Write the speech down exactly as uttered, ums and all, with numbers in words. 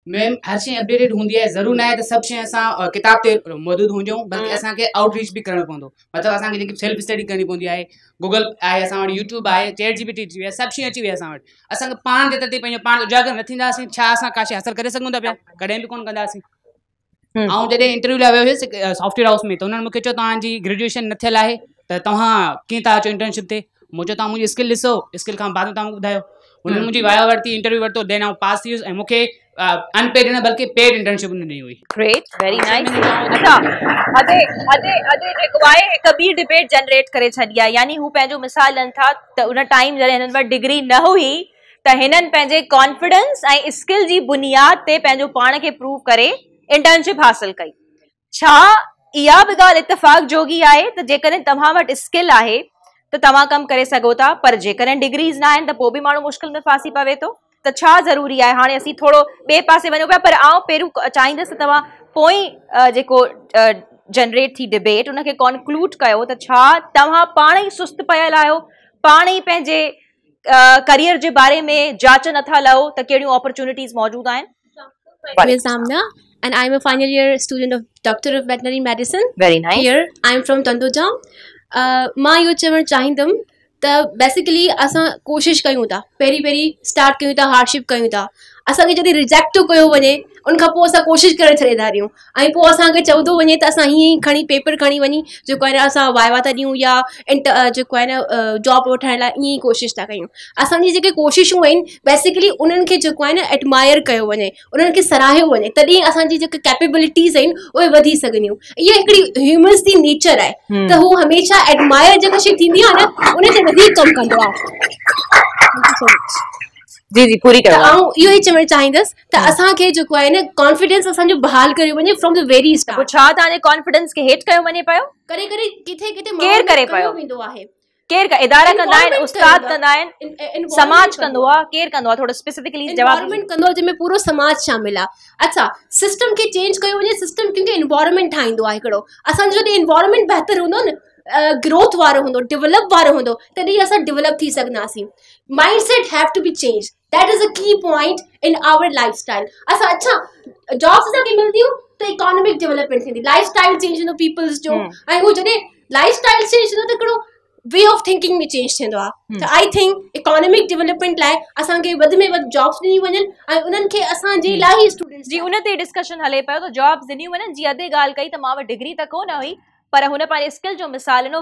Ma'am हर शइ updated हूंदी आहे, ज़रूर न आहे त सभु शइ असां किताब ते मौजूदु हुजूं, बल्कि असांखे आउटरीच बि करणो पवंदो। मतिलबु असांखे जेकी सेल्फ स्टडी करणी पवंदी आहे, गूगल आहे असां वटि, यूट्यूब आहे, चैट जी पी टी अची वई आहे, सभु शइ अची वई आहे असां वटि। असांखे पाण जे ते पंहिंजो पाण उजागर न थींदासीं, छा असां का शइ हासिल करे सघूं था पिया, कॾहिं बि कोन कंदासीं। ऐं जॾहिं इंटरव्यू लाइ वियो हुयुसि सॉफ्टवेयर हाउस में, त हुननि मूंखे चयो तव्हांजी ग्रेजुएशन न थियल आहे त तव्हां कीअं था अचो इंटर्नशिप ते। मूं चयो तव्हां मुंहिंजी स्किल ॾिसो, स्किल खां बाद में तव्हां मूंखे ॿुधायो। उन्हनि मुंहिंजी वाया वरिती, इंटरव्यू वरितो, देन आउं पास थी वियुसि ऐं मूंखे अनपेड न बल्कि पेड इंटर्नशिप उन्हनि ॾिनी हुई। Great, very nice. अच्छा अदे अदे अदे जेको आहे हिकु ॿी डिबेट जनरेट करे छॾी आहे, यानी हू पंहिंजो मिसाल ॾियनि था त उन टाइम जॾहिं हिननि वटि डिग्री न हुई त हिननि पंहिंजे कॉन्फिडेंस ऐं स्किल जी बुनियाद ते पंहिंजो पाण खे प्रूव करे इंटर्नशिप हासिल कई। छा इहा बि ॻाल्हि इत्तेफ़ाक़ जोगी आहे त जेकॾहिं तव्हां वटि स्किल आहे त तव्हां कमु करे सघो था, पर जेकॾहिं डिग्रीज़ न आहिनि त पोइ बि माण्हू मुश्किल में फासी पवे थो? त छा ज़रूरी आहे? हाणे असीं थोरो ॿिए पासे वञूं पिया, पर आउं पहिरियों चाहींदसि त तव्हां पोइ जेको जनरेट थी डिबेट उनखे कॉन्क्लूड कयो त छा तव्हां पाण ई सुस्त पियल आहियो, पाण ई पंहिंजे करियर जे बारे में जांच नथा लहो त कहिड़ियूं अपॉर्चुनिटीज़ मौजूद आहिनि? And I'm a final year student of Doctor of Veterinary Medicine. Very nice. Here, I'm from Tandoja. Uh, मां इहो चवणु चाहींदमि त बेसिकली असां कोशिशि कयूं था, पहिरीं पहिरीं स्टार्ट कयूं था, हार्डशिप कयूं था, असांखे जॾहिं रिजेक्ट थो कयो वञे उनखां पोइ असां कोशिशि करे छॾींदा आहियूं ऐं पोइ असांखे चवंदो वञे त असां हीअं ई खणी पेपर खणी वञी जेको आहे न असां वाइवा था ॾियूं या इंटर जेको आहे न जॉब वठण लाइ ईअं ई कोशिशि था कयूं। असांजी जेके कोशिशूं आहिनि बेसिकली उन्हनि खे जेको आहे न एडमायर कयो वञे, उन्हनि खे सराहियो वञे, तॾहिं असांजी जेके कैपेबिलिटीज़ आहिनि उहे वधी सघंदियूं। इहा हिकिड़ी ह्यूमन्स जी नेचर आहे त हू हमेशह एडमायर जेका शइ थींदी आहे न उन ते वधीक कमु कंदो आहे। जी जी पूरी करो। ऐं इहो ई चवणु चाहींदसि त असांखे जेको आहे न कॉन्फिडेंस असांजो बहाल कयो वञे फ्रॉम द वेरी स्टार्ट। छा तव्हांजे कॉन्फिडेंस खे हेठि कयो वञे पियो? करे करे किथे किथे केरु करे पियो वेंदो आहे? केरु इदारा कंदा आहिनि, उस्ताद कंदा आहिनि, समाज कंदो आहे, केरु कंदो आहे? थोरो स्पेसिफिकली जवाब। एनवायरनमेंट कंदो आहे जंहिंमें पूरो समाज शामिल आहे। अच्छा, सिस्टम खे चेंज कयो वञे, सिस्टम क्योंकि एनवायरनमेंट ठाहींदो आहे हिकिड़ो। असांजो जॾहिं एनवायरनमेंट बहितर हूंदो न, ग्रोथ वारो हूंदो, डेवलप वारो हूंदो, तॾहिं असां डेवलप थी सघंदासीं। Mind set have to be change, that is a key point in our life style. असां अच्छा जॉब्स असांखे मिलंदियूं त इकोनॉमिक डेवलपमेंट थींदी, लाइफ स्टाइल चेंज थींदो पीपल्स जो, ऐं हू जॾहिं लाइफ स्टाइल चेंज थींदो त हिकिड़ो वे ऑफ थिंकिंग में चेंज थींदो आहे। त आई थिंक इकोनॉमिक डेवलपमेंट लाइ असांखे वधि में वधि जॉब्स ॾिनी वञनि ऐं उन्हनि खे असांजे लाइ ई स्टूडेंट्स जी उन ते डिस्कशन हले पियो त जॉब्स ॾिनी वञनि। जी अधे ॻाल्हि कई त मां वटि डिग्री त कोन हुई पर हुन पंहिंजे स्किल जो मिसाल ॾिनो।